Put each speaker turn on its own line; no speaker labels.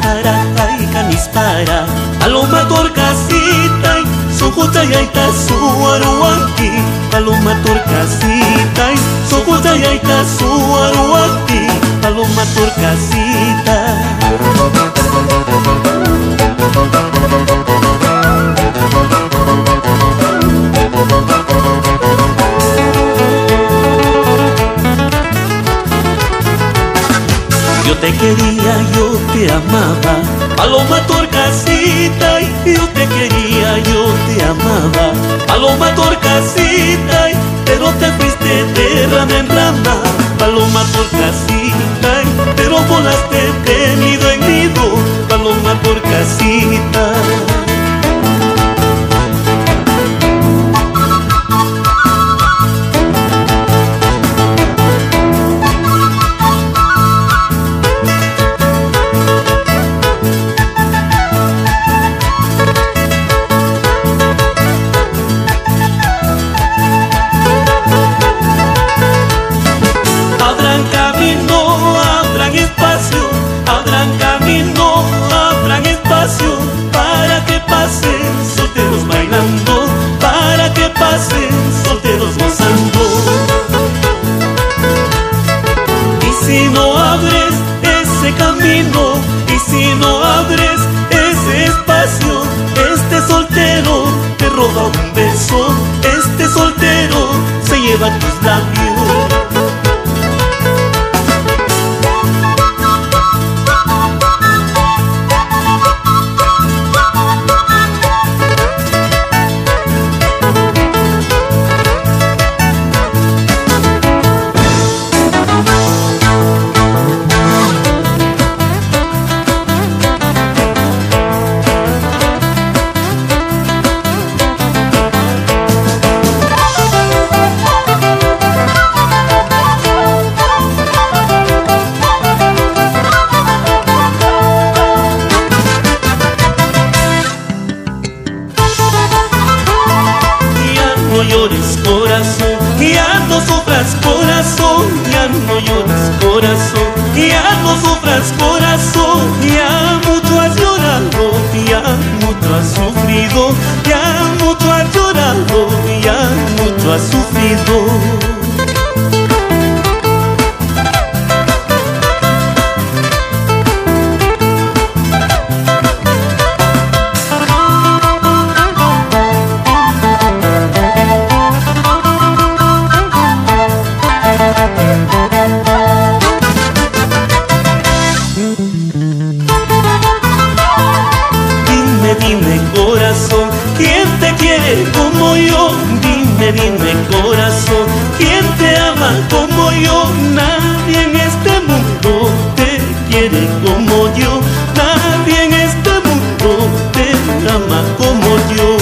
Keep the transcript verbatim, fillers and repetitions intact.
para, ay canispara, paloma torcasita, sokutayaita suaruaki, paloma torcasita, sokutayaita suaruaki, paloma torcasita. Yo te quería, yo te amaba, paloma torcasita, yo te quería, yo te amaba, paloma torcasita, pero te fuiste de rama en rama, paloma torcasita, pero volaste de nido en nido, paloma torcasita. Para que pasen solteros bailando, para que pasen solteros gozando. Y si no abres ese camino, y si no abres ese espacio, este soltero te roba un beso, este soltero se lleva tus labios. No llores corazón, ya no sufras corazón, ya no llores corazón, ya no sufras corazón, ya mucho has llorado, ya mucho has sufrido, ya mucho has llorado, ya mucho has sufrido. Dime corazón, ¿quién te quiere como yo? Dime, dime corazón, ¿quién te ama como yo? Nadie en este mundo te quiere como yo, nadie en este mundo te ama como yo.